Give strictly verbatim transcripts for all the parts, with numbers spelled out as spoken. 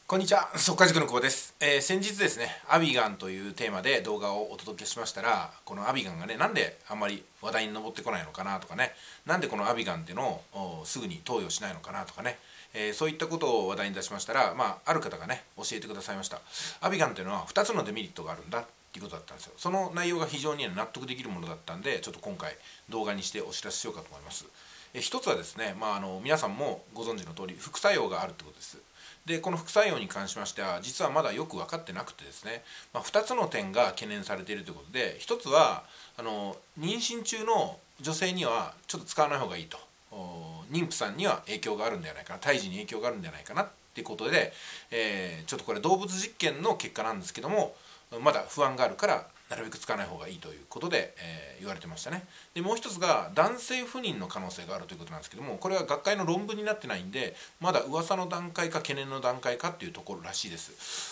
こんにちは、速稼塾の久保です、えー、先日ですね、アビガンというテーマで動画をお届けしましたら、このアビガンがね、なんであんまり話題に上ってこないのかなとかね、なんでこのアビガンっていうのをすぐに投与しないのかなとかね、えー、そういったことを話題に出しましたら、まあ、ある方がね、教えてくださいました。アビガンっていうのはふたつのデメリットがあるんだっていうことだったんですよ。その内容が非常に納得できるものだったんで、ちょっと今回動画にしてお知らせしようかと思います。えー、一つはですね、まあ、あの皆さんもご存知の通り、副作用があるってことです。でこの副作用に関しましては実はまだよく分かってなくてですね、まあ、ふたつの点が懸念されているということで、ひとつはあの妊娠中の女性にはちょっと使わない方がいいと、妊婦さんには影響があるんではないかな、胎児に影響があるんではないかなっていうことで、えー、ちょっとこれ動物実験の結果なんですけども、まだ不安があるからなるべく使わない方がいいということで、えー、言われてましたね。でもう一つが男性不妊の可能性があるということなんですけども、これは学会の論文になってないんで、まだ噂の段階か懸念の段階かっていうところらしいです。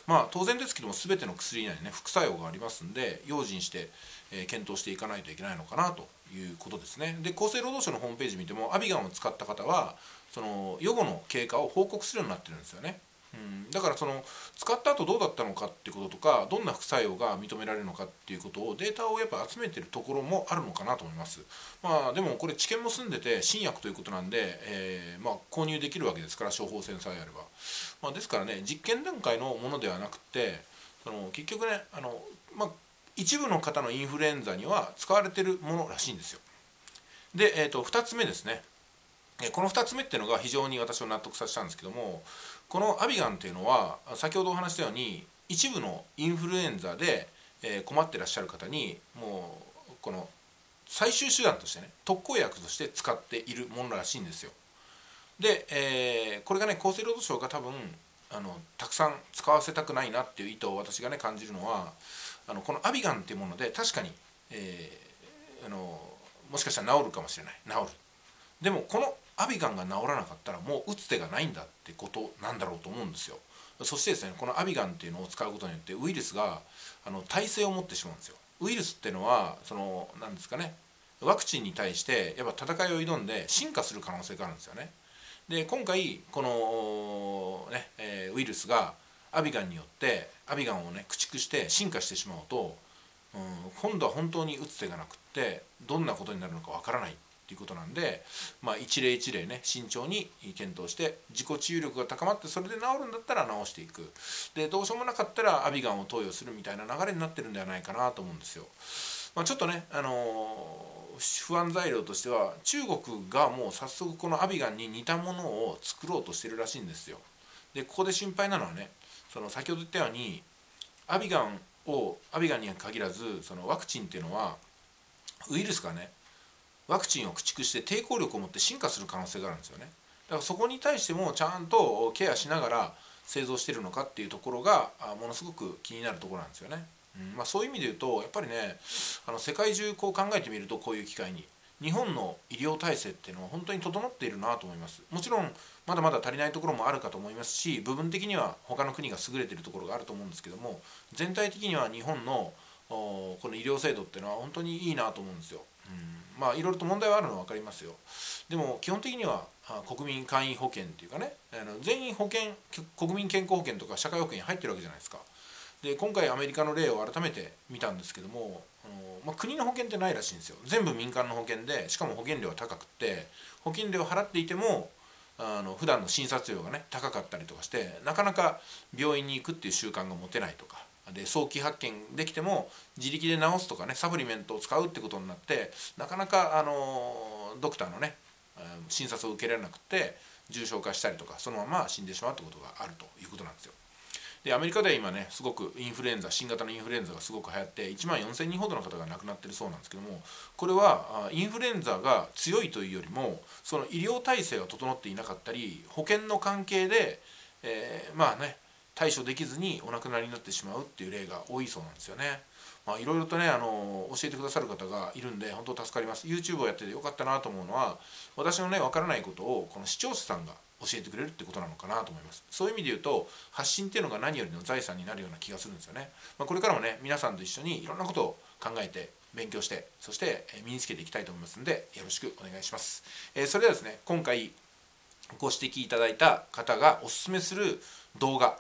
まあ当然ですけども、全ての薬にはね副作用がありますんで、用心して、えー、検討していかないといけないのかなということですね。で厚生労働省のホームページ見ても、アビガンを使った方はその予後の経過を報告するようになってるんですよね。うん、だからその使った後どうだったのかっていうこととか、どんな副作用が認められるのかっていうことをデータをやっぱ集めてるところもあるのかなと思います。まあでもこれ治験も済んでて新薬ということなんで、えー、まあ購入できるわけですから、処方箋さえあれば、まあ、ですからね、実験段階のものではなくて、その結局ね、あの、まあ、一部の方のインフルエンザには使われてるものらしいんですよ。で、えー、とふたつめですね。このふたつめっていうのが非常に私を納得させたんですけども、このアビガンっていうのは先ほどお話したように、一部のインフルエンザで困ってらっしゃる方にもうこの最終手段としてね、特効薬として使っているものらしいんですよ。で、えー、これがね、厚生労働省が多分あのたくさん使わせたくないなっていう意図を私がね感じるのは、あのこのアビガンっていうもので確かに、えー、あのもしかしたら治るかもしれない、治る。でもこのアビガンが治らなかったらもう打つ手がないんだってことなんだろうと思うんですよ。そしてですね、このアビガンっていうのを使うことによってウイルスがあの耐性を持ってしまうんですよ。ウイルスっていうのはその何ですかね、ワクチンに対してやっぱ戦いを挑んで進化する可能性があるんですよね。で今回この、ねえー、ウイルスがアビガンによってアビガンをね駆逐して進化してしまうと、うん、今度は本当に打つ手がなくってどんなことになるのかわからないということなんで、まあ、一例一例ね慎重に検討して、自己治癒力が高まってそれで治るんだったら治していく、でどうしようもなかったらアビガンを投与するみたいな流れになってるんではないかなと思うんですよ。まあ、ちょっとね、あのー、不安材料としては、中国がもう早速このアビガンに似たものを作ろうとしてるらしいんですよ。でここで心配なのはね、その先ほど言ったようにアビガンをアビガンに限らず、そのワクチンっていうのはウイルスがねワクチンを駆逐して抵抗力を持って進化する可能性があるんですよね。だからそこに対してもちゃんとケアしながら製造しているのかっていうところがものすごく気になるところなんですよね。うんまあ、そういう意味で言うとやっぱりね、あの世界中こう考えてみると、こういう機会に日本の医療体制っていうのは本当に整っているなと思います。もちろんまだまだ足りないところもあるかと思いますし、部分的には他の国が優れているところがあると思うんですけども、全体的には日本のこの医療制度っていうのは本当にいいなと思うんですよ。うん、まあいろいろと問題はあるのは分かりますよ。でも基本的には国民簡易保険っていうかね、あの全員保険、国民健康保険とか社会保険に入ってるわけじゃないですか。で今回アメリカの例を改めて見たんですけども、あの、まあ、国の保険ってないらしいんですよ。全部民間の保険で、しかも保険料は高くって、保険料を払っていてもあの普段の診察料がね高かったりとかして、なかなか病院に行くっていう習慣が持てないとかで、早期発見できても自力で治すとかね、サプリメントを使うってことになって、なかなかあのドクターのね診察を受けられなくて重症化したりとか、そのまま死んでしまうってことがあるということなんですよ。でアメリカでは今ねすごくインフルエンザ、新型のインフルエンザがすごく流行って、いちまんよんせんにんほどの方が亡くなってるそうなんですけども、これはインフルエンザが強いというよりも、その医療体制が整っていなかったり、保険の関係で、えー、まあね対処できずにお亡くなりになってしまうっていう例が多いそうなんですよね。まあいろいろとね、あの教えてくださる方がいるんで本当助かります。 YouTube をやっててよかったなと思うのは、私のね分からないことをこの視聴者さんが教えてくれるってことなのかなと思います。そういう意味で言うと、発信っていうのが何よりの財産になるような気がするんですよね。まあ、これからもね皆さんと一緒にいろんなことを考えて勉強して、そして身につけていきたいと思いますので、よろしくお願いします。えー、それではですね、今回ご指摘いただいた方がおすすめする動画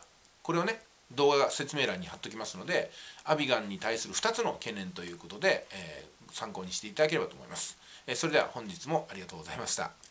これをね動画説明欄に貼っときますので、アビガンに対するふたつの懸念ということで、えー参考にしていただければと思います。えーそれでは本日もありがとうございました。